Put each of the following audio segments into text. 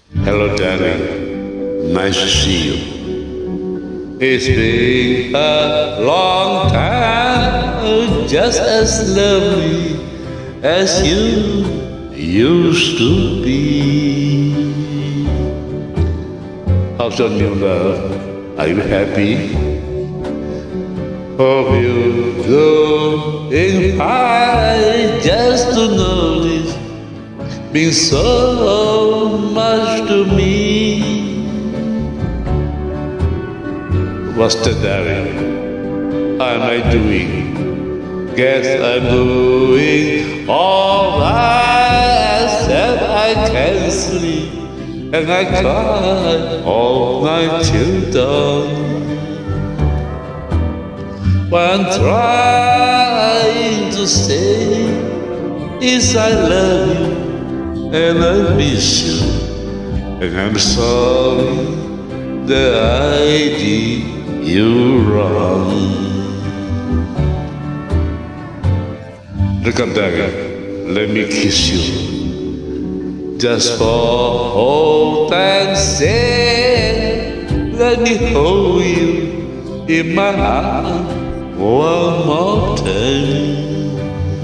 Hello, darling. Nice to see you. It's been a long time, just as lovely as you used to be. How's your new love? Are you happy? Hope you're doing fine. Just to know this means so much to me. What's the darling? How am I doing? Guess I'm doing all right, except I can't sleep and I cry all night till dawn. What I'm trying to say is I love you and I miss you, and I'm sorry that I did you wrong. Look up there, let me kiss you, just for old time's sake. Let me hold you in my arms one more time.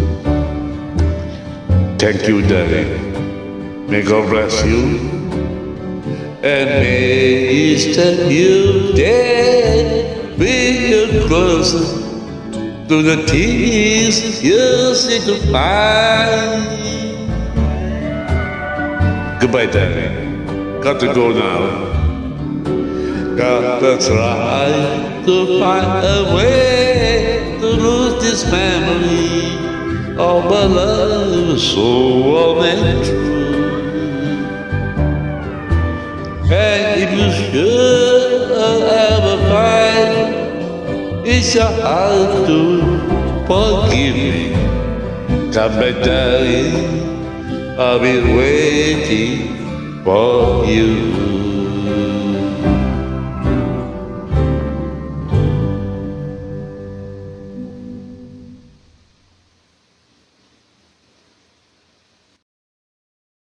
Thank you, darling. May God bless you, and may each time you dare bring you closer to the things you seem to find. Goodbye, darling. Got to go now. Gotta try to find a way to lose this memory of a love so warm and true. And if you should ever find it's your heart to forgive me, come back, darling, I'll be waiting for you.